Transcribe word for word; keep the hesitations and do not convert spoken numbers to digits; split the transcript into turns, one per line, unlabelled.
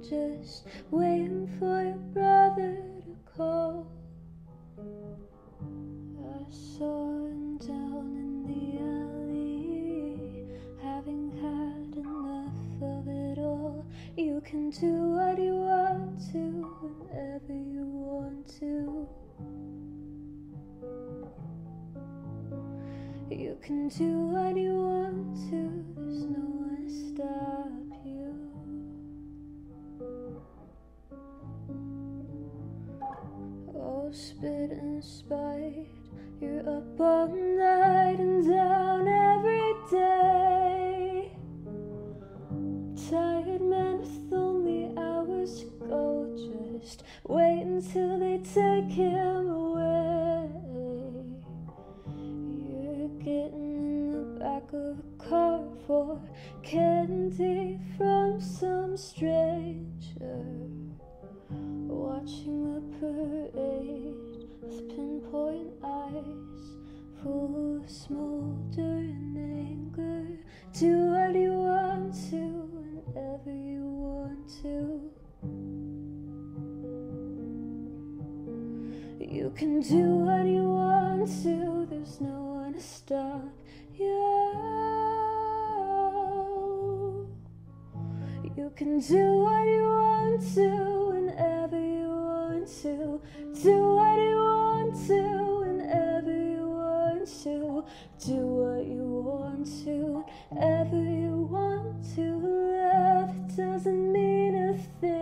just waiting for your brother to call. I saw him down in the alley, having had enough of it all. You can do what you want to, whenever you want to. You can do what you want to, there's no one to stop you. Oh, spit and spite, you're up all night and down every day. Tired man with only hours to go, just wait until they take him away. You're getting in the back of a car for candy from some stranger, watching the parade with pinpoint eyes full of smoldering anger. Do what you want to, whenever you want to. You can do what you want to, there's no one to stop you. You can do what you want to, whenever you want to. Do what you want to, whenever you want to. Do what you want to, whenever you want to. Love doesn't mean a thing